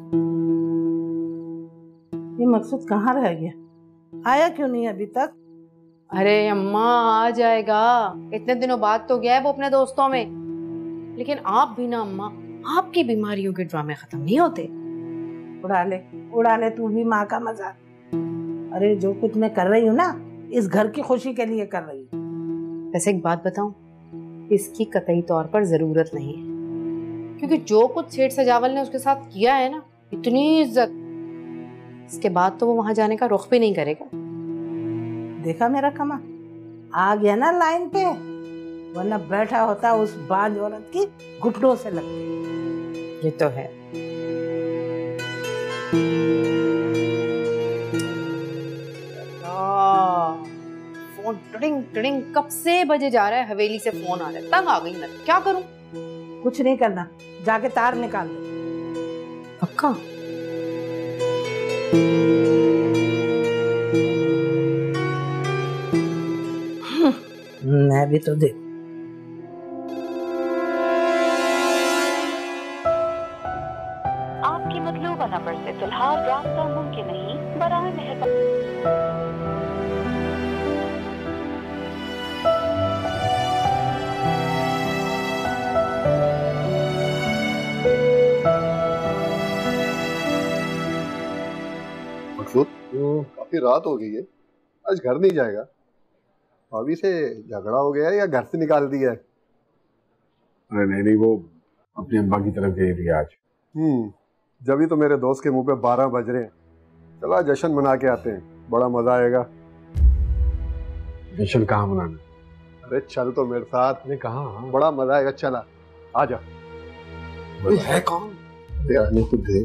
ये मकसूद कहाँ रह गया? आया क्यों नहीं अभी तक? अरे अम्मा आ जाएगा, इतने दिनों बाद तो गया है वो अपने दोस्तों में। लेकिन आप भी ना अम्मा, आपकी बीमारियों के ड्रामे खत्म नहीं होते। उड़ा ले तू भी माँ का मजाक। अरे जो कुछ मैं कर रही हूँ ना, इस घर की खुशी के लिए कर रही हूँ। वैसे एक बात बताऊं, इसकी कतई तौर पर जरूरत नहीं है, क्योंकि जो कुछ सेठ सजावल ने उसके साथ किया है ना, इतनी इज्जत, इसके बाद तो वो वहां जाने का रुख भी नहीं करेगा। देखा मेरा कमा, आ गया ना लाइन पे, वरना बैठा होता उस बांझ औरत की घुटनों से लग के। ये तो है। फोन टिडिंग टिडिंग कब से बजे जा रहा है, हवेली से फोन आ रहा है, तंग आ गई मैं, क्या करूं? कुछ नहीं करना, जाके तार निकाल दे। पक्का? मैं भी तो देख। आपकी मतलूबा नंबर से फिलहाल राब्ता मुमकिन नहीं, बराए मेहरबानी। मकसूद, काफी रात हो गई है, आज घर नहीं जाएगा? भाभी से झगड़ा हो गया है या घर से निकाल दिया है? अरे नहीं नहीं, वो अपनी अम्मा की तरफ गई थी आज। जब ही तो मेरे दोस्त के मुंह पे 12 बज रहे हैं। चला जश्न मना के आते हैं, बड़ा मजा आएगा। जश्न कहाँ मनाना? अरे चल तो मेरे साथ। ने कहा बड़ा मजा आएगा, चला आजा। है कौन? अरे आने को दे।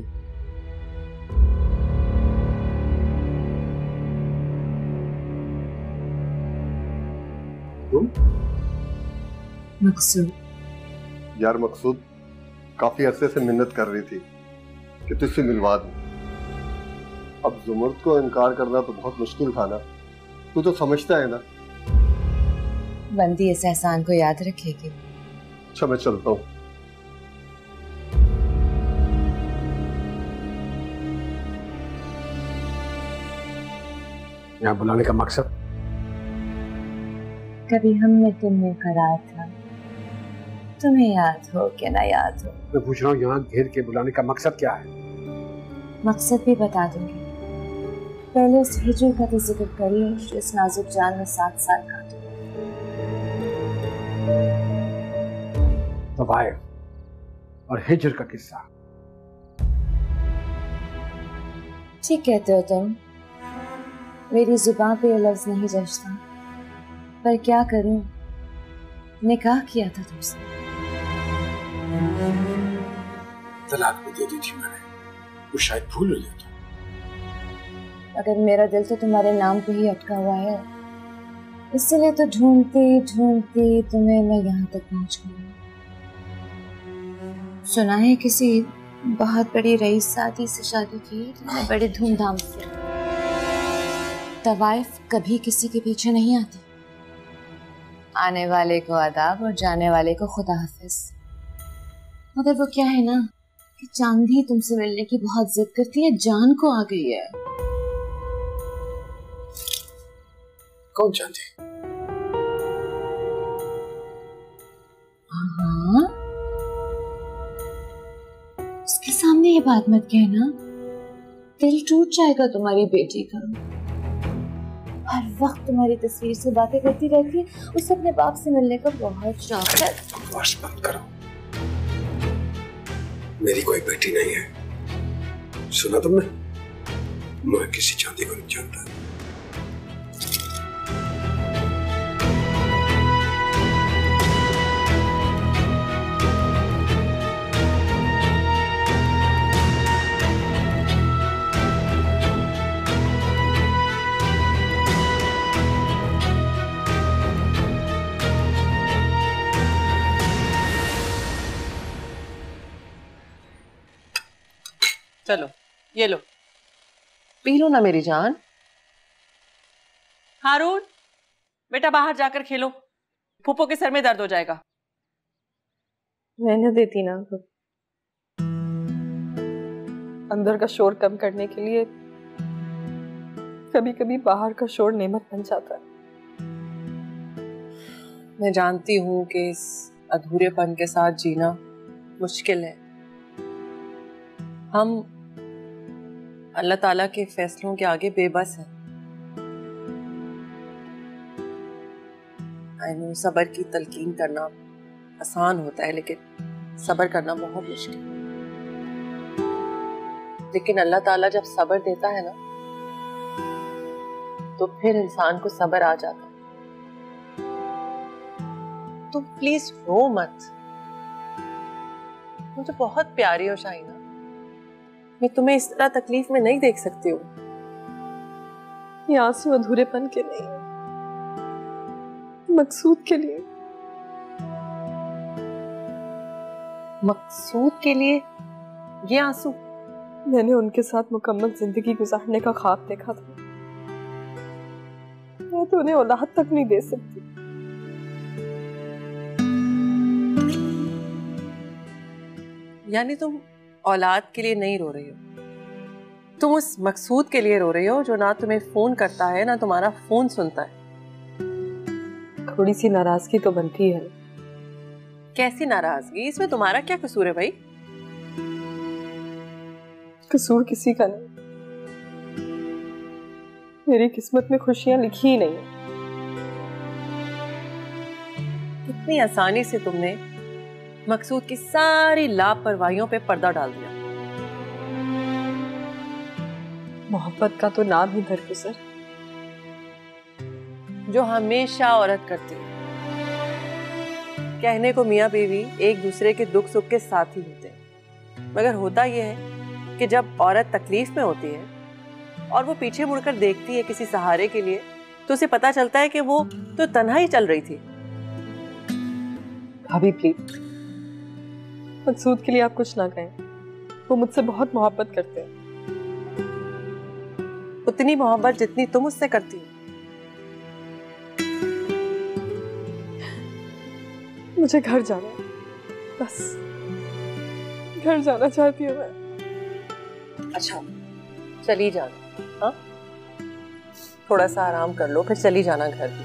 मकसूद। यार मकसूद, काफी अरसे से मिन्नत कर रही थी कि तुझसे मिलवा दूं। अब जुमर्द को इनकार करना तो बहुत मुश्किल था ना, तू तो समझता है ना। बंदी इस एहसान को याद रखेगी। अच्छा मैं चलता हूँ। यहाँ बुलाने का मकसद? कभी हमने तुम्हें करार था, तुम्हें याद हो कि ना याद हो? मैं पूछ रहा हूँ, यहाँ घेर के बुलाने का मकसद क्या है? मकसद भी बता दूंगी, पहले उस हिजर का तो जिक्र करिए जो इस नाजुक जान में 7 साल का। तवाइफ और हिजर का किस्सा। ठीक कहते हो तुम, मेरी जुबान पे ये लफ्ज नहीं जचता, पर क्या करूं, निकाह किया था तुमसे। तलाक भी दे दी थी मैंने, वो शायद भूल गई तो। अगर मेरा दिल तो तुम्हारे नाम पे ही अटका हुआ है, इसलिए तो ढूंढते ढूंढते तुम्हें मैं यहाँ तक पहुंच गई। सुना है किसी बहुत बड़ी रईसजादी से शादी की तुमने, बड़े धूमधाम से। तवाइफ कभी किसी के पीछे नहीं आती, आने वाले को आदाब और जाने वाले को खुदा हाफिज। मगर वो क्या है ना कि चांदी तुमसे मिलने की बहुत जिद करती है, जान को आ गई है। कौन चांदी? हाँ, उसके सामने ये बात मत कहना, दिल टूट जाएगा तुम्हारी बेटी का। हर वक्त तुम्हारी तस्वीर से बातें करती रहती है, उसे अपने बाप से मिलने का बहुत शौक है। बकवास बंद करो, मेरी कोई बेटी नहीं है। सुना तुमने? मैं किसी चांदी को नहीं जानता। चलो ये लो, पी लो ना मेरी जान। हारून बेटा बाहर जाकर खेलो, फूफो के सर में दर्द हो जाएगा। मैंने देती ना। अंदर का शोर कम करने के लिए कभी कभी बाहर का शोर नेमत बन जाता है। मैं जानती हूँ कि इस अधूरेपन के साथ जीना मुश्किल है। हम अल्लाह ताला के फैसलों के आगे बेबस हैं। आई नो सब्र की तलकीन करना आसान होता है, लेकिन सब्र करना बहुत मुश्किल। लेकिन अल्लाह ताला जब सब्र देता है ना, तो फिर इंसान को सब्र आ जाता है। तो प्लीज रो मत। मुझे बहुत प्यारी हो शाहिना, मैं तुम्हें इस तरह तकलीफ में नहीं देख सकती हूँ। ये आंसू अधूरेपन के नहीं, मकसूद के लिए। मकसूद के लिए ये आंसू? मैंने उनके साथ मुकम्मल जिंदगी गुजारने का ख्वाब देखा था। मैं तो उन्हें औलाद तक नहीं दे सकती। यानी तुम औलाद के लिए नहीं रो रही हो, तुम उस मकसूद के लिए रो रही हो जो ना तुम्हें फोन करता है ना तुम्हारा फोन सुनता है। थोड़ी सी नाराजगी तो बनती है। कैसी नाराजगी? इसमें तुम्हारा क्या कसूर है भाई? कसूर किसी का नहीं। मेरी किस्मत में खुशियां लिखी ही नहीं है। कितनी आसानी से तुमने मकसूद की सारी लापरवाहियों पे पर्दा डाल दिया। मोहब्बत का तो नाम ही दरगुजर, जो हमेशा औरत करती है। कहने को मियाँ बीवी एक दूसरे के दुख सुख के साथ ही होते हैं, मगर होता यह है कि जब औरत तकलीफ में होती है और वो पीछे मुड़कर देखती है किसी सहारे के लिए, तो उसे पता चलता है कि वो तो तन्हा ही चल रही थी। भाभी प्लीज, मकसूद के लिए आप कुछ ना कहें। वो मुझसे बहुत मोहब्बत करते हैं, उतनी मोहब्बत जितनी तुम उससे करती हो। मुझे घर जाना है, बस घर जाना चाहती हूँ मैं। अच्छा चली जाना, हाँ थोड़ा सा आराम कर लो, फिर चली जाना घर भी।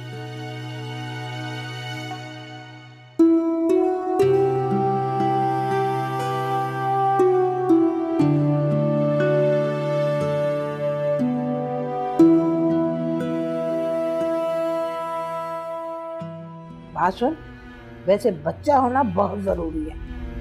बात सुन, वैसे बच्चा होना बहुत जरूरी है।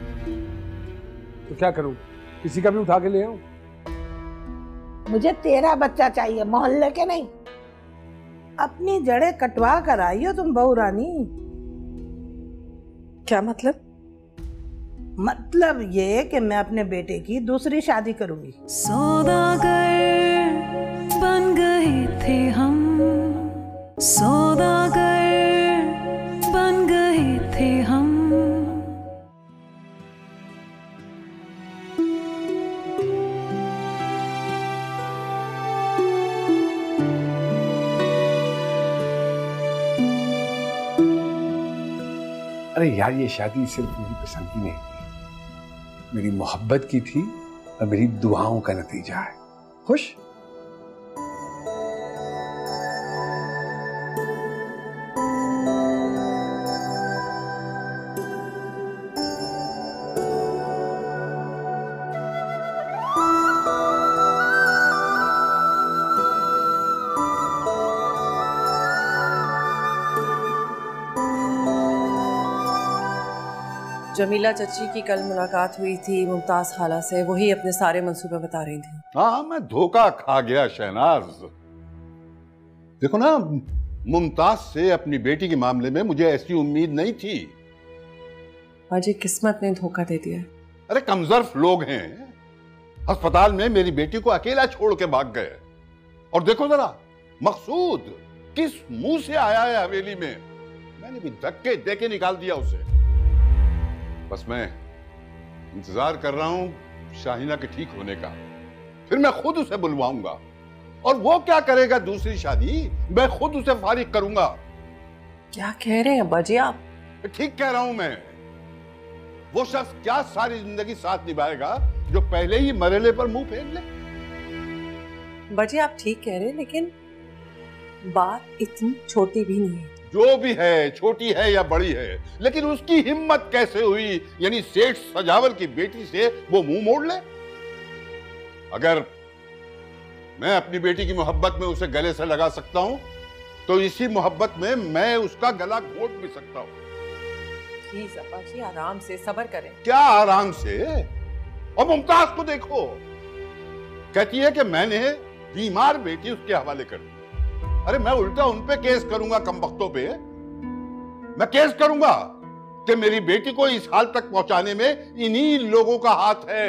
तो क्या करूं, किसी का भी उठा के ले आऊं? मुझे तेरा बच्चा चाहिए, मोहल्ले के नहीं। अपनी जड़ें कटवा कर आई हो तुम बहू रानी। क्या मतलब? मतलब ये कि मैं अपने बेटे की दूसरी शादी करूंगी। सौदागर बन गए थे हम, सौदागर बन गए थे हम। अरे यार, ये शादी सिर्फ मेरी पसंद की नहीं थी, मेरी मोहब्बत की थी और मेरी दुआओं का नतीजा है। खुश? जमीला चची की कल मुलाकात हुई थी मुमताज खाला से, वही अपने सारे मंसूबे बता रही थी। हाँ, मैं धोखा खा गया शहनाज। देखो ना, मुमताज से अपनी बेटी के मामले में मुझे ऐसी उम्मीद नहीं थी। आज किस्मत ने धोखा दे दिया। अरे कमजोर लोग हैं, अस्पताल में मेरी बेटी को अकेला छोड़ के भाग गए। और देखो जरा, मकसूद किस मुंह से आया है हवेली में। मैंने भी धक्के देके निकाल दिया उसे। बस मैं इंतजार कर रहा हूं शाहिना के ठीक होने का, फिर मैं खुद उसे बुलवाऊंगा। और वो क्या करेगा दूसरी शादी, मैं खुद उसे फारिग करूंगा। क्या कह रहे हैं अब्बा जी आप? ठीक कह रहा हूं मैं। वो शख्स क्या सारी जिंदगी साथ निभाएगा जो पहले ही मरेले पर मुंह फेर ले। बच्चे आप ठीक कह रहे हैं, लेकिन बात इतनी छोटी भी नहीं है। जो भी है, छोटी है या बड़ी है, लेकिन उसकी हिम्मत कैसे हुई यानी सेठ सजावल की बेटी से वो मुंह मोड़ ले। अगर मैं अपनी बेटी की मोहब्बत में उसे गले से लगा सकता हूं तो इसी मोहब्बत में मैं उसका गला घोट भी सकता हूं। प्लीज अपा जी आराम से सब्र करें। क्या आराम से? और मुमताज को देखो, कहती है कि मैंने बीमार बेटी उसके हवाले कर दी। अरे मैं उल्टा उन पे केस करूंगा, कमबख्तों पे। मैं केस करूंगा कि मेरी बेटी को इस हाल तक पहुंचाने में इन्हीं लोगों का हाथ है।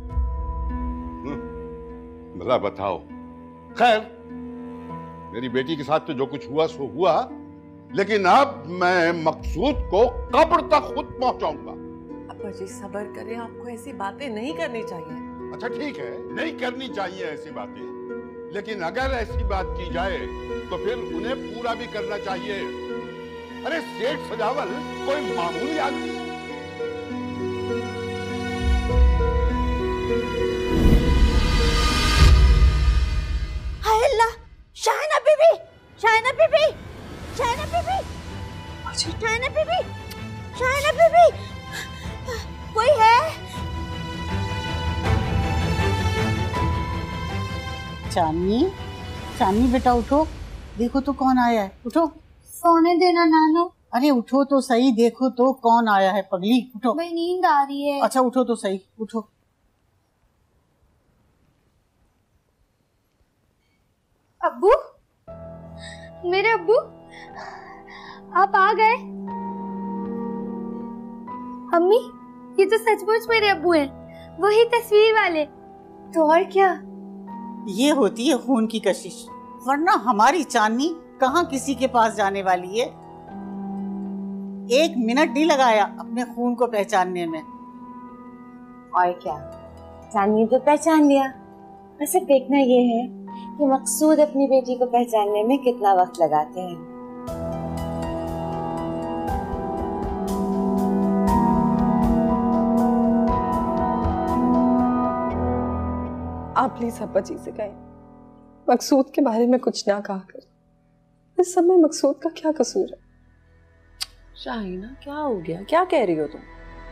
भला बताओ। खैर, मेरी बेटी के साथ तो जो कुछ हुआ सो हुआ, लेकिन अब मैं मकसूद को कब्र तक खुद पहुंचाऊंगा। अपा जी सब्र करें, आपको ऐसी बातें नहीं करनी चाहिए। अच्छा ठीक है, नहीं करनी चाहिए ऐसी बातें, लेकिन अगर ऐसी बात की जाए तो फिर उन्हें पूरा भी करना चाहिए। अरे सेठ सजावल कोई मामूली आदमी है? हाय अल्लाह, शाहिना बीबी, शाहिना बीबी, शाहिना बीबी, शाहिना बीबी, शाहिना बीबी, कोई है? चांदनी, चांदनी बेटा उठो, देखो तो कौन आया है। उठो। सोने देना नानो। अरे उठो तो सही, देखो तो कौन आया है पगली। उठो। भाई नींद आ रही है। अच्छा उठो तो सही, उठो। अब्बू, मेरे अब्बू, आप आ गए। अम्मी, ये तो सचमुच मेरे अब्बू हैं, वही तस्वीर वाले। तो और क्या? ये होती है खून की कशिश, वरना हमारी चांदनी कहाँ किसी के पास जाने वाली है। 1 मिनट नहीं लगाया अपने खून को पहचानने में। और क्या, चांदनी तो पहचान लिया। बस अब देखना ये है कि मकसूद अपनी बेटी को पहचानने में कितना वक्त लगाते हैं। आप प्लीज अब्बा जी से कहें मकसूद के बारे में कुछ ना कहा कर। इस सब में मकसूद का क्या कसूर है? शाहिना क्या हो गया, क्या कह रही हो तुम?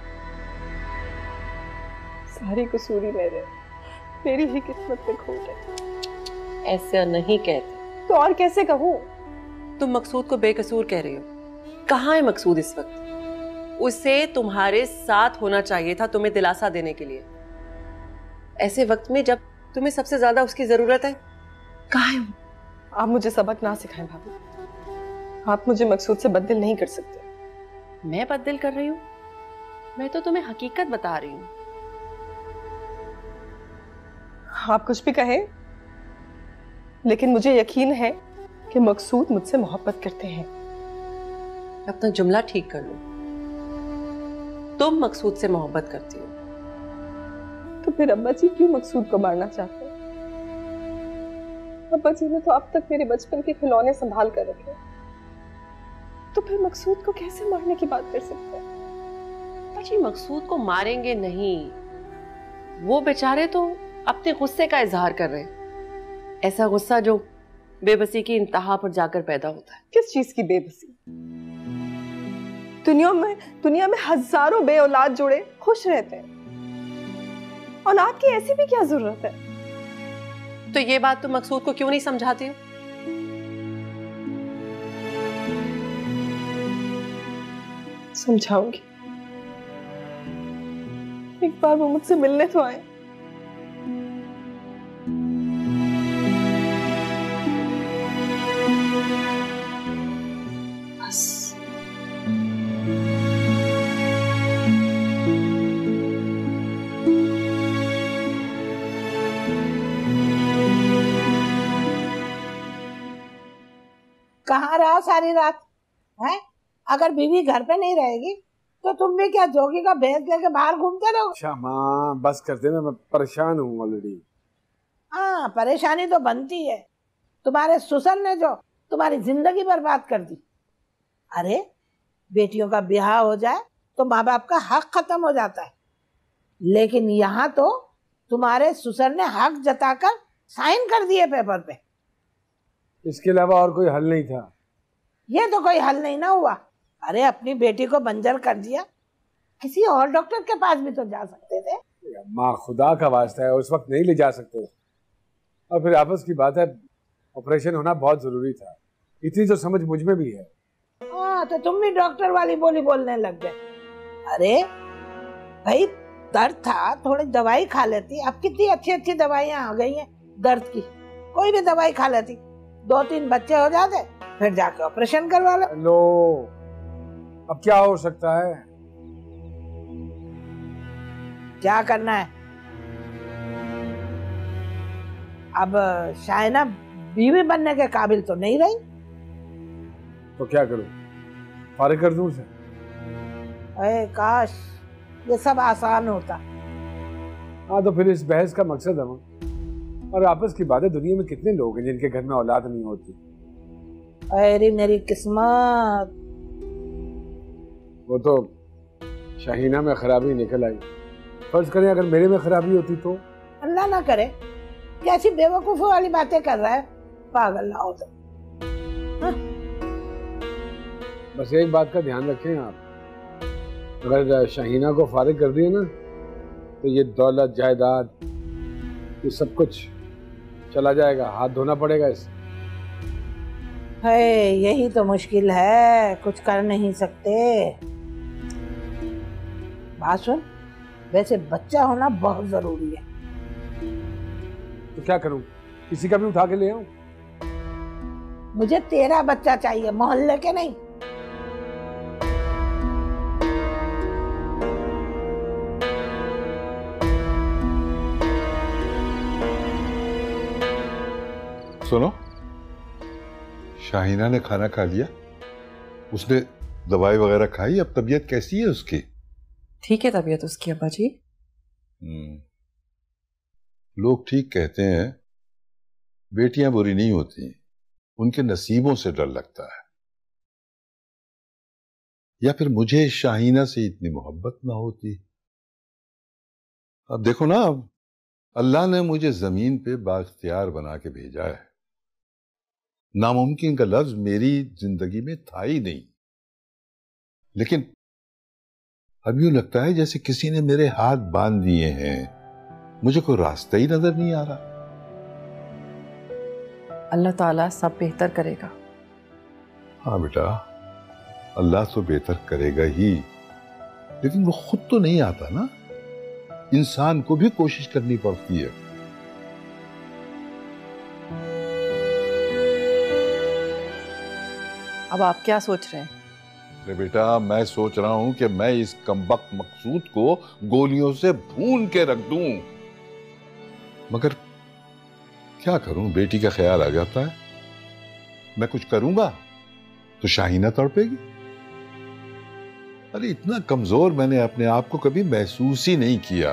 सारी कसूर ही मेरी ही किस्मत में खोट है। ऐसे नहीं कहते तो और कैसे कहूँ? तुम मकसूद को बेकसूर कह रही हो। कहाँ है मकसूद इस वक्त? उसे तुम्हारे साथ होना चाहिए था तुम्हें दिलासा देने के लिए, ऐसे वक्त में जब तुम्हें सबसे ज्यादा उसकी जरूरत है। कहाँ है वो? आप मुझे सबक ना सिखाएं भाभी। आप मुझे मकसूद से बददिल नहीं कर सकते। मैं बददिल कर रही हूँ? मैं तो तुम्हें हकीकत बता रही हूँ। आप कुछ भी कहें, लेकिन मुझे यकीन है कि मकसूद मुझसे मोहब्बत करते हैं। अपना जुमला ठीक कर लो। तुम मकसूद से मोहब्बत करती हो, तो फिर अब्बा जी क्यों मकसूद को मारना चाहते हैं? अब्बा जी ने तो अब तक मेरे बचपन के खिलौने संभाल कर रखे, तो फिर मकसूद को कैसे मारने की बात कर सकते हैं? अब्बा जी मकसूद को मारेंगे नहीं, वो बेचारे तो अपने गुस्से का इजहार कर रहे हैं। ऐसा गुस्सा जो बेबसी की इंतहा पर जाकर पैदा होता है। किस चीज की बेबसी? दुनिया में हजारों बे औलाद जोड़े खुश रहते हैं, औलाद की ऐसी भी क्या जरूरत है? तो ये बात तुम मकसूद को क्यों नहीं समझाती हो? समझाऊंगी, एक बार वो मुझसे मिलने तो आए। बस कहाँ रहा सारी रात है? अगर बीवी घर पे नहीं रहेगी तो तुम भी क्या जोगी का भेस लेके बाहर घूमते रहो? क्षमा, बस कर देना, मैं परेशान हूँ ऑलरेडी। हाँ, परेशानी तो बनती है। तुम्हारे ससुर ने जो तुम्हारी जिंदगी बर्बाद कर दी। अरे बेटियों का ब्याह हो जाए तो माँ बाप का हक खत्म हो जाता है, लेकिन यहाँ तो तुम्हारे ससुर ने हक जताकर साइन कर दिए पेपर पे। इसके अलावा और कोई हल नहीं था। ये तो कोई हल नहीं ना हुआ। अरे अपनी बेटी को बंजर कर दिया, किसी और डॉक्टर के पास भी तो जा सकते थे। माँ खुदा का वास्ता है, उस वक्त नहीं ले जा सकते। और फिर आपस की बात है, ऑपरेशन होना बहुत जरूरी था, इतनी तो समझ मुझ में भी है। हाँ तो तुम भी डॉक्टर वाली बोली बोलने लग गए। अरे भाई दर्द था, थोड़ी दवाई खा लेती। अब कितनी अच्छी अच्छी दवाइयाँ आ गई हैं दर्द की, कोई भी दवाई खा लेती, 2-3 बच्चे हो जाते, फिर जाके ऑपरेशन करवा लो। लो अब क्या हो सकता है? क्या करना है अब? शायना बीवी बनने के काबिल तो नहीं रही। तो क्या करूं, फारिग कर दूं उसे? अरे काश ये सब आसान होता। हाँ तो फिर इस बहस का मकसद है। और आपस की बात है, दुनिया में कितने लोग हैं जिनके घर में औलाद नहीं होती। अरे मेरी किस्मत। वो तो शाहीना में खराबी निकल आई। फर्ज करें अगर मेरे में खराबी होती तो? अल्लाह ना करे, कैसी बेवकूफों वाली बातें कर रहा है, पागल ना हो तो। बस एक बात का ध्यान रखें आप, अगर शाहीना को फारिग कर दिए ना तो ये दौलत जायदाद ये सब कुछ चला जाएगा, हाथ धोना पड़ेगा इससे। है यही तो मुश्किल है, कुछ कर नहीं सकते। बात सुन, वैसे बच्चा होना बहुत जरूरी है। तो क्या करूं, किसी का भी उठा के ले आऊं? मुझे तेरा बच्चा चाहिए, मोहल्ले के नहीं। सुनो, शाहीना ने खाना खा लिया, उसने दवाई वगैरह खाई, अब तबीयत कैसी है उसकी? ठीक है तबीयत उसकी अब्बा जी। लोग ठीक कहते हैं, बेटियां बुरी नहीं होती, उनके नसीबों से डर लगता है। या फिर मुझे शाहीना से इतनी मोहब्बत ना होती। अब देखो ना, अल्लाह ने मुझे जमीन पे बाख्तियार बना के भेजा है। नामुमकिन का लफ्ज मेरी जिंदगी में था ही नहीं, लेकिन अब यूं लगता है जैसे किसी ने मेरे हाथ बांध दिए हैं, मुझे कोई रास्ता ही नजर नहीं आ रहा। अल्लाह ताला सब बेहतर करेगा। हाँ बेटा, अल्लाह तो बेहतर करेगा ही, लेकिन वो खुद तो नहीं आता ना, इंसान को भी कोशिश करनी पड़ती है। अब आप क्या सोच रहे हैं? अरे बेटा, मैं सोच रहा हूं कि मैं इस कमबख्त मकसूद को गोलियों से भून के रख दूं, मगर क्या करूं, बेटी का ख्याल आ जाता है। मैं कुछ करूंगा तो शाहीना तड़पेगी। अरे इतना कमजोर मैंने अपने आप को कभी महसूस ही नहीं किया।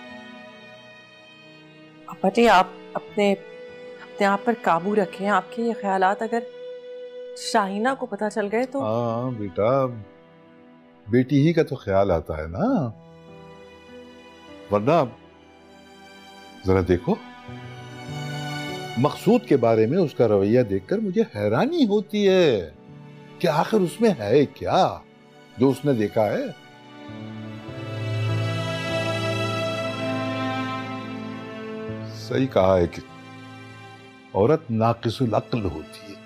अब्बा जी आप अपने आप पर काबू रखें। आपके ये ख्यालात अगर शाहीना को पता चल गए तो? हाँ बेटा, बेटी ही का तो ख्याल आता है ना, वरना जरा देखो, मकसूद के बारे में उसका रवैया देखकर मुझे हैरानी होती है कि आखिर उसमें है क्या जो उसने देखा है। सही कहा है कि औरत नाकिसुल अक्ल होती है।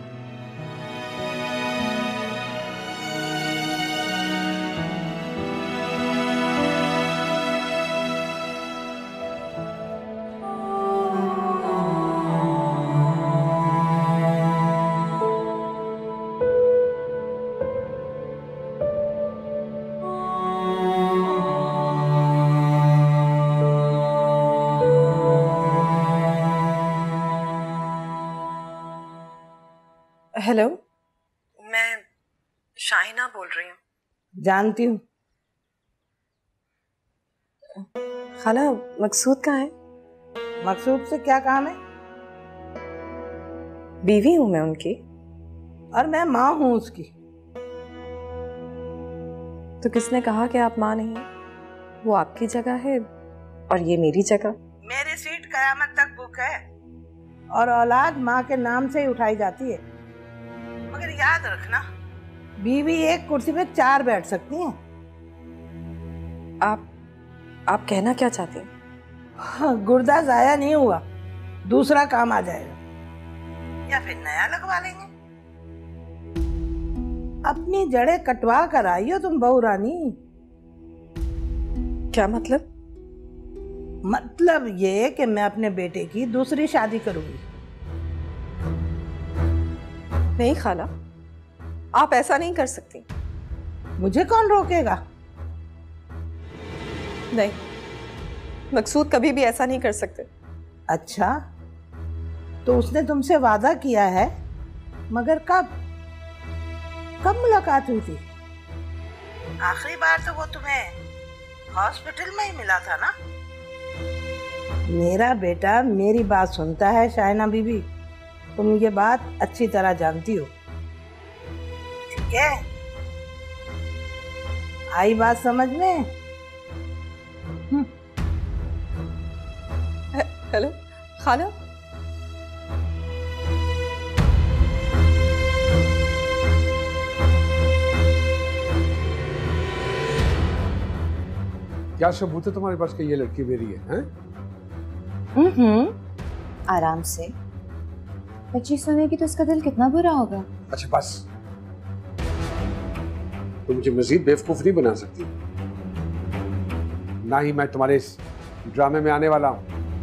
हेलो, मैं शाहीना बोल रही हूँ। जानती हूँ। खाला, मकसूद कहाँ है? मकसूद से क्या काम है? बीवी हूँ मैं उनकी। और मैं माँ हूँ उसकी। तो किसने कहा कि आप माँ नहीं हैं? वो आपकी जगह है, और ये मेरी जगह? मेरी सीट कयामत तक बुक है और औलाद माँ के नाम से ही उठाई जाती है। मगर याद रखना, बीवी एक कुर्सी पे 4 बैठ सकती हैं। आप कहना क्या चाहते हैं? हाँ, गुर्दा जाया नहीं हुआ, दूसरा काम आ जाएगा या फिर नया लगवा लेंगे। अपनी जड़ें कटवा कर आई हो तुम बहू रानी। क्या मतलब? मतलब ये कि मैं अपने बेटे की दूसरी शादी करूंगी। नहीं खाला, आप ऐसा नहीं कर सकती। मुझे कौन रोकेगा? नहीं, मकसूद कभी भी ऐसा नहीं कर सकते। अच्छा, तो उसने तुमसे वादा किया है, मगर कब मुलाकात हुई थी? आखिरी बार तो वो तुम्हें हॉस्पिटल में ही मिला था ना? मेरा बेटा मेरी बात सुनता है शाइना बीबी, तुम ये बात अच्छी तरह जानती हो। ठीक है, आई बात समझ में? हेलो खाला, क्या सबूत है तुम्हारे पास कि ये लड़की मेरी है? आराम से। बच्ची सुनेगी तो उसका दिल कितना बुरा होगा। अच्छा बस, तुम मुझे मजीद बेवकूफ नहीं बना सकती। ना ही मैं तुम्हारे इस ड्रामे में आने वाला हूं।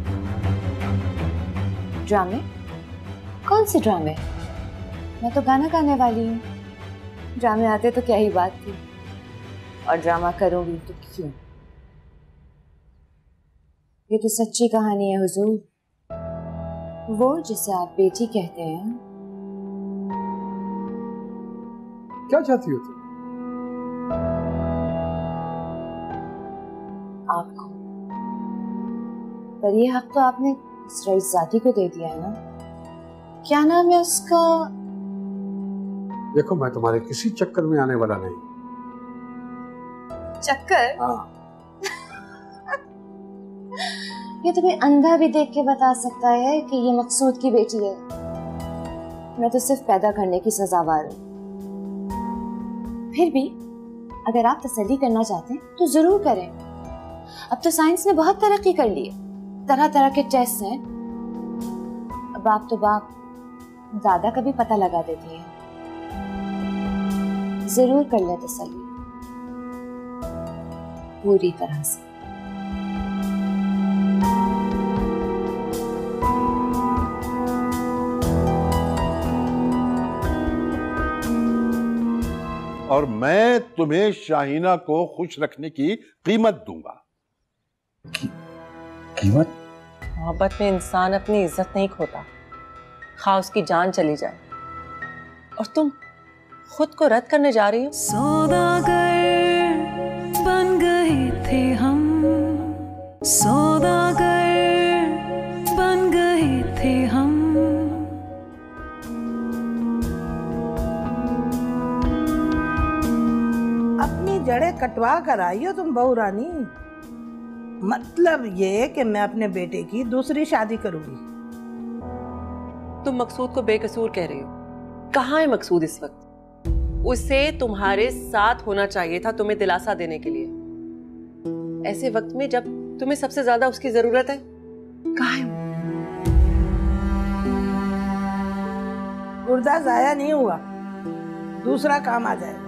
ड्रामे? कौन से ड्रामे? मैं तो गाना गाने वाली हूँ। ड्रामे आते तो क्या ही बात थी, और ड्रामा करूंगी तो क्यों। ये तो सच्ची कहानी है हुजूर, वो जिसे आप बेटी कहते हैं। क्या चाहती हो तुम? आपको। पर ये हक तो आपने इस रईसजादी को दे दिया है ना। क्या नाम है उसका? देखो, मैं तुम्हारे किसी चक्कर में आने वाला नहीं। चक्कर? हाँ। ये तो कोई अंधा भी देख के बता सकता है कि ये मकसूद की बेटी है। मैं तो सिर्फ पैदा करने की सजावार हूँ। फिर भी अगर आप तसल्ली करना चाहते हैं तो जरूर करें। अब तो साइंस ने बहुत तरक्की कर ली है, तरह तरह के टेस्ट हैं। बाप तो बाप दादा का भी पता लगा देती है। जरूर कर ले तसल्ली, पूरी तरह से। और मैं तुम्हें शाहीना को खुश रखने की कीमत दूंगा। कीमत? मोहब्बत में इंसान अपनी इज्जत नहीं खोता, खा उसकी जान चली जाए। और तुम खुद को रद्द करने जा रही हो। सौदागर बन गए थे हम, सौदागर बन गए थे हम। अपनी जड़ें कटवा कर आई हो तुम बहू रानी। मतलब ये कि मैं अपने बेटे की दूसरी शादी करूंगी। तुम मकसूद को बेकसूर कह रही हो। कहाँ है मकसूद इस वक्त? उसे तुम्हारे साथ होना चाहिए था तुम्हें दिलासा देने के लिए, ऐसे वक्त में जब तुम्हें सबसे ज्यादा उसकी जरूरत है। कहाँ है? गुर्दा जाया नहीं हुआ, दूसरा काम आ जाएगा।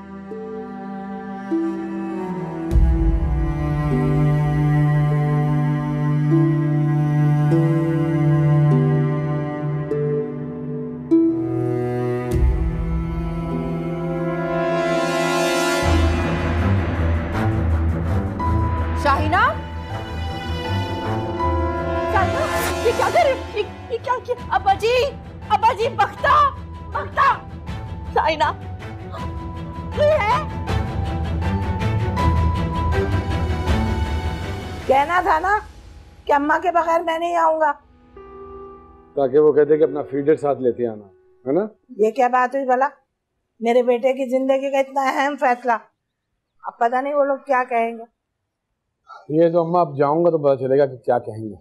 शाहीना, ये क्या कर रहे हो? ये क्या किया? अब्बा जी, बख्ता। शाहीना, ये है? कहना था ना कि अम्मा के बगैर मैं नहीं आऊंगा। ताकि वो कहते कि अपना फीडर साथ लेते आना, है ना? ये क्या बात हुई भला? मेरे बेटे की जिंदगी का इतना अहम फैसला, अब पता नहीं वो लोग क्या कहेंगे। ये तो अम्मा अब जाऊंगा तो पता चलेगा कि क्या कहेंगे।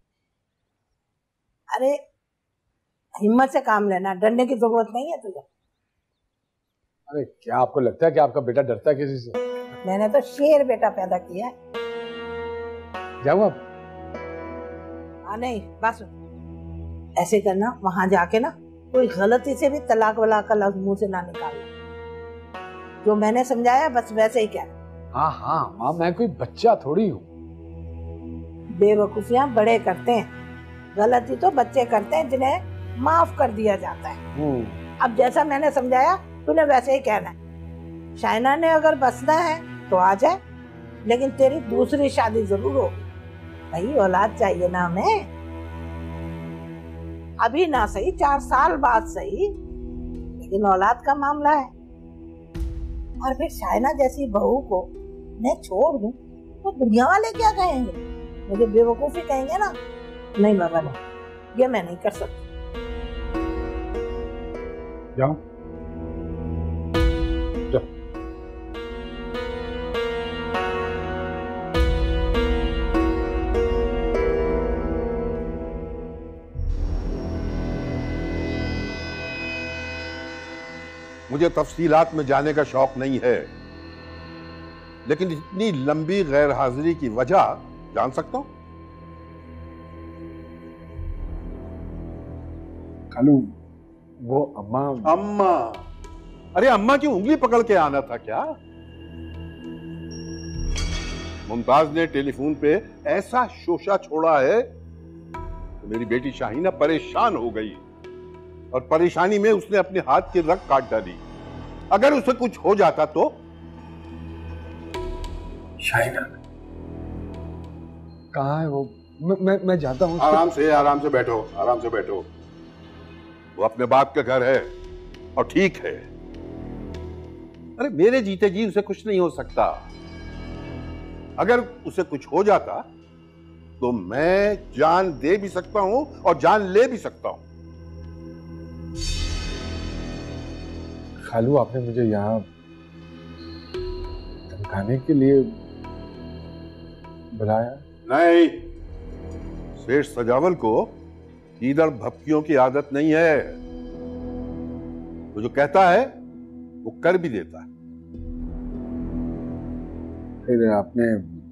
अरे हिम्मत से काम लेना, डरने की जरूरत नहीं है तुझे। अरे क्या आपको लगता है कि आपका बेटा डरता है किसी से? मैंने तो शेर बेटा पैदा किया है। जाऊँ आप? हाँ नहीं, बस ऐसे करना, वहां जाके ना कोई गलती से भी तलाक वलाक का लफ्ज मुंह से ना निकालना। जो मैंने समझाया बस वैसे ही कहना। हाँ हाँ माँ, मैं कोई बच्चा थोड़ी हूँ। बेवकूफियां बड़े करते हैं, गलती तो बच्चे करते हैं जिन्हें माफ कर दिया जाता है। अब जैसा मैंने समझाया तूने वैसे ही कहना है। शाइना ने अगर बसना है तो आ जाए, लेकिन तेरी दूसरी शादी जरूर हो। भाई औलाद चाहिए ना हमें, अभी ना सही 4 साल बाद सही, लेकिन औलाद का मामला है। और फिर शाइना जैसी बहू को मैं छोड़ दूं तो दुनिया वाले क्या कहेंगे? मुझे बेवकूफी कहेंगे ना। नहीं बाबा नहीं, ये मैं नहीं कर सकती। जाओ मुझे तफसीलात में जाने का शौक नहीं है, लेकिन इतनी लंबी गैर हाजिरी की वजह जान सकता हूं? कालू, वो अम्मा। अरे अम्मा की उंगली पकड़ के आना था क्या? मुमताज ने टेलीफोन पे ऐसा शोशा छोड़ा है तो मेरी बेटी शाहीना परेशान हो गई, और परेशानी में उसने अपने हाथ की रग काट डाली। अगर उसे कुछ हो जाता तो? शाहीना कहाँ है वो? मैं जाता हूँ। आराम से बैठो। वो अपने बाप के घर है और ठीक है। अरे मेरे जीते जी उसे कुछ नहीं हो सकता। अगर उसे कुछ हो जाता तो मैं जान दे भी सकता हूं और जान ले भी सकता हूं। खालू, आपने मुझे यहाँ धमकाने के लिए बुलाया? नहीं, सेठ सजावल को ईदड़ भपकियों की आदत नहीं है। वो जो कहता है वो कर भी देता है। फिर आपने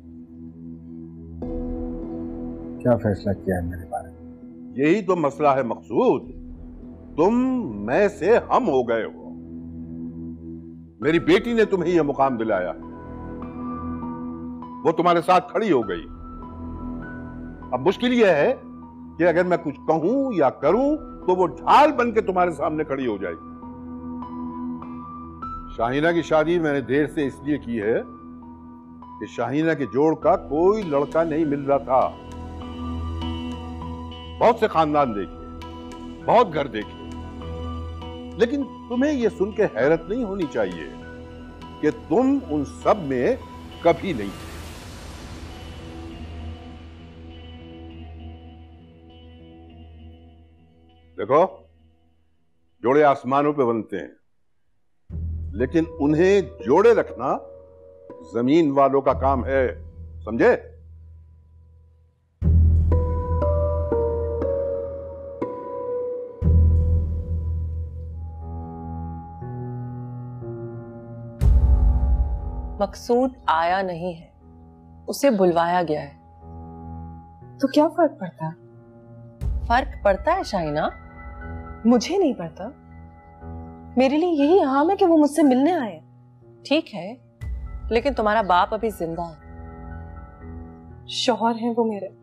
क्या फैसला किया है मेरे बारे में? यही तो मसला है मकसूद, तुम मैं से हम हो गए हो। मेरी बेटी ने तुम्हें यह मुकाम दिलाया, वो तुम्हारे साथ खड़ी हो गई। अब मुश्किल यह है कि अगर मैं कुछ कहूं या करूं तो वो ढाल बन के तुम्हारे सामने खड़ी हो जाएगी। शाहीना की शादी मैंने देर से इसलिए की है कि शाहीना के जोड़ का कोई लड़का नहीं मिल रहा था। बहुत से खानदान देखे, बहुत घर देखे, लेकिन तुम्हें यह सुन के हैरत नहीं होनी चाहिए कि तुम उन सब में कभी नहीं थे। देखो, जोड़े आसमानों पे बनते हैं, लेकिन उन्हें जोड़े रखना जमीन वालों का काम है, समझे? मकसूद आया नहीं है, उसे बुलवाया गया है। तो क्या फर्क पड़ता है? फर्क पड़ता है शाहीना, मुझे नहीं पड़ता। मेरे लिए यही अहम है कि वो मुझसे मिलने आए। ठीक है, लेकिन तुम्हारा बाप अभी जिंदा है, शौहर है वो मेरे।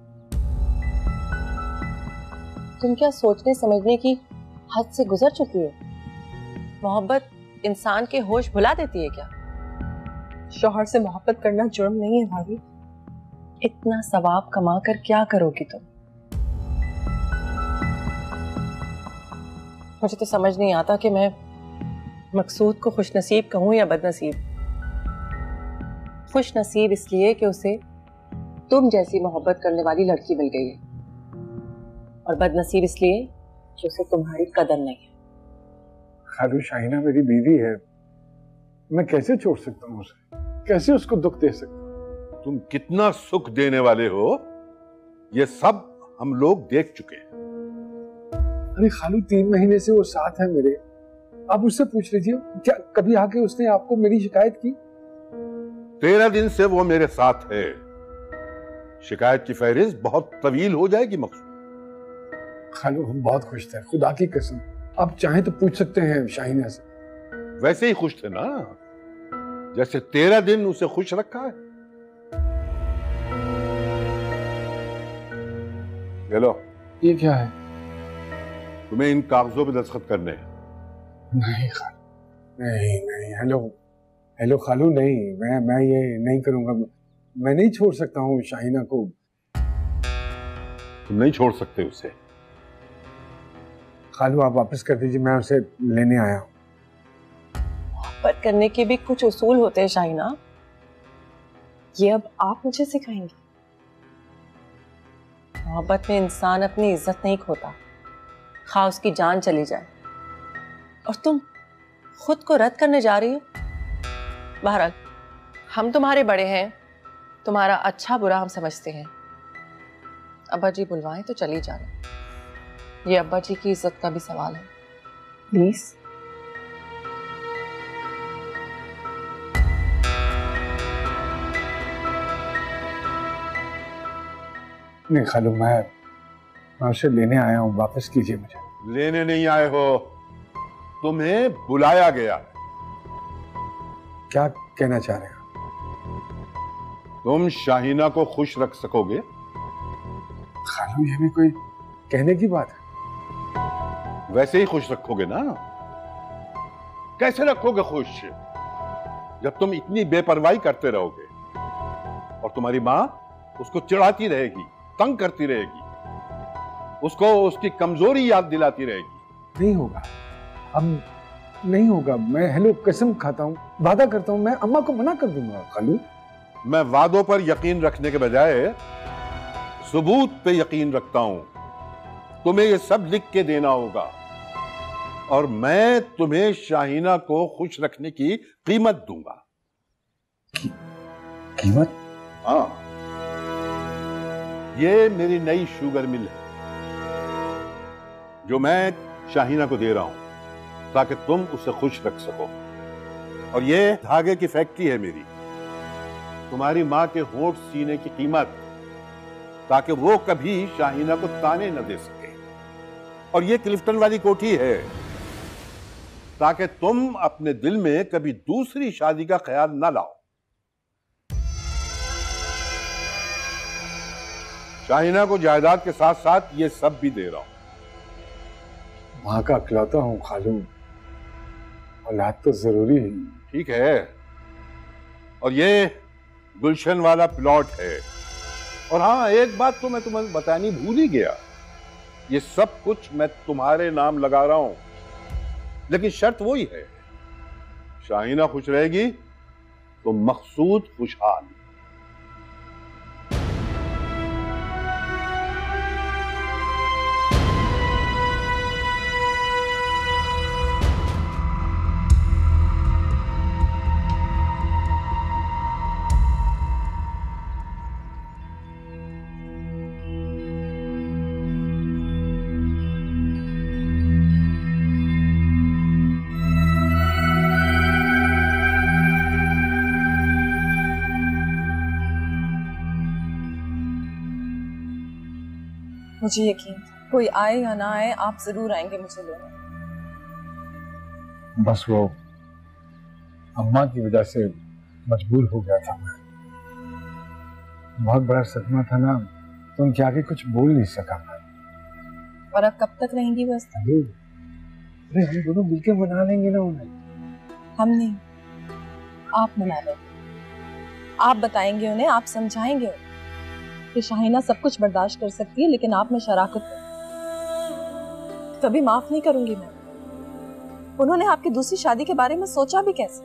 तुम क्या सोचने समझने की हद से गुजर चुकी हो? मोहब्बत इंसान के होश भुला देती है क्या? शौहर से मोहब्बत करना जुर्म नहीं है भाभी। इतना सवाब कमा कर क्या करोगी तुम? मुझे तो समझ नहीं आता कि मैं मकसूद को खुशनसीब कहूं या बदनसीब। खुशनसीब इसलिए कि उसे तुम जैसी मोहब्बत करने वाली लड़की मिल गई है, और बदनसीब इसलिए कि उसे तुम्हारी कदर नहीं है। खालू, शाहीना मेरी बीवी है, मैं कैसे छोड़ सकता हूँ उसे? कैसे उसको दुख दे सकता हूँ? तुम कितना सुख देने वाले हो ये सब हम लोग देख चुके हैं। अरे खालू 3 महीने से वो साथ है मेरे, आप उससे पूछ लीजिए क्या कभी आके उसने आपको मेरी शिकायत की? 13 दिन से वो मेरे साथ है। शिकायत की फहरिस्त बहुत तवील हो जाएगी मकसूद। खालू हम बहुत खुश थे, खुदा की कसम। आप चाहें तो पूछ सकते हैं शाहीना से। वैसे ही खुश थे ना जैसे 13 दिन उसे खुश रखा है। हेलो, ये क्या है? तुम्हें इन कागजों पे दस्तखत करने हैं। नहीं खालू, नहीं। हेलो खालू, नहीं, मैं ये नहीं करूंगा। मैं नहीं छोड़ सकता हूँ शाहीना को। तुम नहीं छोड़ सकते उसे। खालू आप वापस कर दीजिए, मैं उसे लेने आया हूँ। मोहब्बत करने के भी कुछ उसूल होते हैं शाहीना, ये अब आप मुझे सिखाएंगे। मोहब्बत में इंसान अपनी इज्जत नहीं खोता, खा उसकी जान चली जाए। और तुम खुद को रद्द करने जा रही हो। बहरहाल हम तुम्हारे बड़े हैं, तुम्हारा अच्छा बुरा हम समझते हैं। अब्बा जी बुलवाएं तो चली जा रहे। ये अब्बा जी की इज्जत का भी सवाल है, प्लीज। नहीं खालू, मैं उसे लेने आया हूँ, वापस कीजिए मुझे। लेने नहीं आए हो, तुम्हें बुलाया गया। क्या कहना चाह रहे हैं? तुम शाहीना को खुश रख सकोगे? खालू ये भी कोई कहने की बात है? वैसे ही खुश रखोगे ना। कैसे रखोगे खुश जब तुम इतनी बेपरवाही करते रहोगे और तुम्हारी माँ उसको चिढ़ाती रहेगी, तंग करती रहेगी, उसको उसकी कमजोरी याद दिलाती रहेगी। नहीं होगा, अब नहीं होगा। मैं हेलो कसम खाता हूँ, वादा करता हूँ, मैं अम्मा को मना कर दूंगा। खालू मैं वादों पर यकीन रखने के बजाय सबूत पे यकीन रखता हूं। तुम्हें ये सब लिख के देना होगा और मैं तुम्हें शाहीना को खुश रखने की कीमत दूंगा। कीमत? हाँ, ये मेरी नई शुगर मिल है जो मैं शाहीना को दे रहा हूं ताकि तुम उसे खुश रख सको। और ये धागे की फैक्ट्री है मेरी, तुम्हारी माँ के होठ सीने की कीमत, ताकि वो कभी शाहीना को ताने न दे सके। और ये क्लिफ्टन वाली कोठी है ताकि तुम अपने दिल में कभी दूसरी शादी का ख्याल न लाओ। शाहीना को जायदाद के साथ साथ ये सब भी दे रहा हूं। माँ का इकलौता हूँ खालू, औलाद तो जरूरी है। ठीक है, और ये गुलशन वाला प्लॉट है। और हाँ, एक बात तो मैं तुम्हें बतानी भूल ही गया, ये सब कुछ मैं तुम्हारे नाम लगा रहा हूं, लेकिन शर्त वही है, शाहीना खुश रहेगी तो मकसूद खुशहाल। मुझे यकीन, कोई आए या ना आए, आप जरूर आएंगे मुझे लेने। बस वो अम्मा की वजह से मजबूर हो गया था मैं। बहुत बड़ा सदमा था ना, तो उनके आगे कुछ बोल नहीं सका मैं। और अब कब तक रहेंगी बस? अरे हम दोनों मिलकर मना लेंगे ना उन्हें। हम नहीं, आप मना लेंगे। आप बताएंगे उन्हें, आप समझाएंगे उन्हें कि शाहीना सब कुछ बर्दाश्त कर सकती है, लेकिन आप में शराकत कभी माफ नहीं करूंगी मैं। उन्होंने आपकी दूसरी शादी के बारे में सोचा भी कैसे?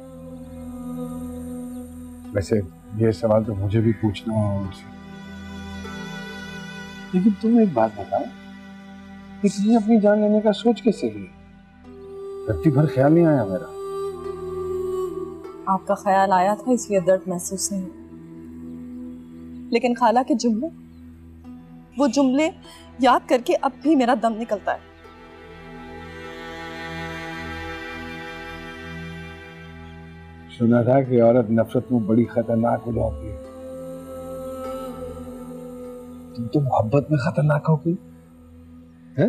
वैसे ये सवाल तो मुझे भी पूछना है उनसे, लेकिन तुम एक बात बताओ, इसलिए अपनी जान लेने का सोच कैसे लिया? रत्ती भर ख्याल नहीं आया मेरा। आपका ख्याल आया था इसलिए दर्द महसूस नहीं। लेकिन खाला के जुमले, वो जुमले याद करके अब भी मेरा दम निकलता है। सुना था कि औरत नफरत में बड़ी खतरनाक हो जाती है। तुम तो मोहब्बत में खतरनाक हो गई हैं?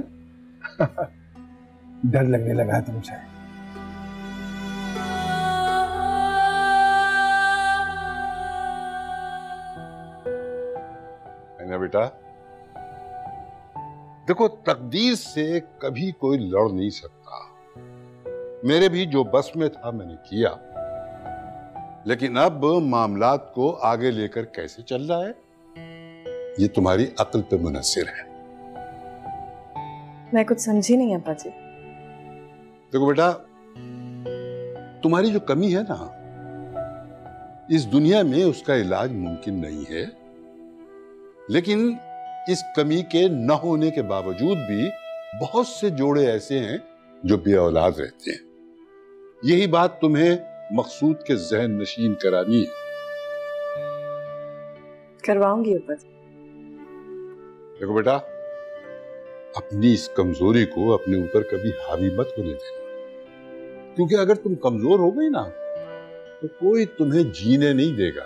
डर लगने लगा है तुमसे। है ना बेटा? देखो, तकदीर से कभी कोई लड़ नहीं सकता। मेरे भी जो बस में था मैंने किया, लेकिन अब मामलात को आगे लेकर कैसे चल रहा है ये तुम्हारी अक्ल पे मुनहसिर है। मैं कुछ समझी नहीं अब्बा जी। देखो बेटा, तुम्हारी जो कमी है ना, इस दुनिया में उसका इलाज मुमकिन नहीं है, लेकिन इस कमी के न होने के बावजूद भी बहुत से जोड़े ऐसे हैं जो बे औलाद रहते हैं। यही बात तुम्हें मकसूद के जहन नशीन करानी है। करवाऊंगी अब्बा जी। देखो बेटा, अपनी इस कमजोरी को अपने ऊपर कभी हावी मत होने देना, क्योंकि अगर तुम कमजोर हो गई ना तो कोई तुम्हें जीने नहीं देगा।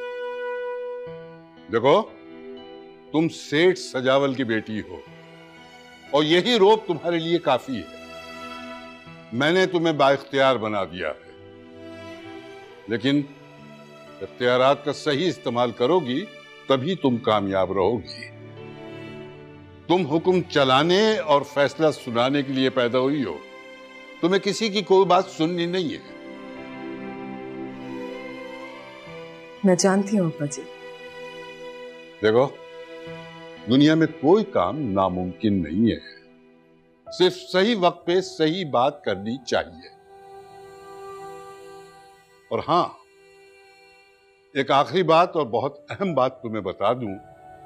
देखो, तुम सेठ सजावल की बेटी हो और यही रोब तुम्हारे लिए काफी है। मैंने तुम्हें बाइख्तियार बना दिया है, लेकिन इख्तियारात का सही इस्तेमाल करोगी तभी तुम कामयाब रहोगी। तुम हुक्म चलाने और फैसला सुनाने के लिए पैदा हुई हो, तुम्हें किसी की कोई बात सुननी नहीं है। मैं जानती हूँ अब्बा जी। देखो, दुनिया में कोई काम नामुमकिन नहीं है, सिर्फ सही वक्त पे सही बात करनी चाहिए। और हां, एक आखिरी बात और बहुत अहम बात तुम्हें बता दूं।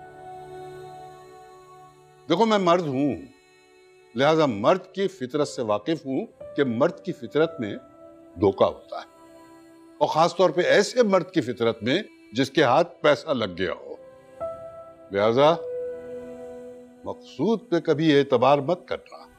देखो, मैं मर्द हूं, लिहाजा मर्द की फितरत से वाकिफ हूं कि मर्द की फितरत में धोखा होता है, और खासतौर पे ऐसे मर्द की फितरत में जिसके हाथ पैसा लग गया हो। लिहाजा मकसूद पे कभी एतबार मत करना।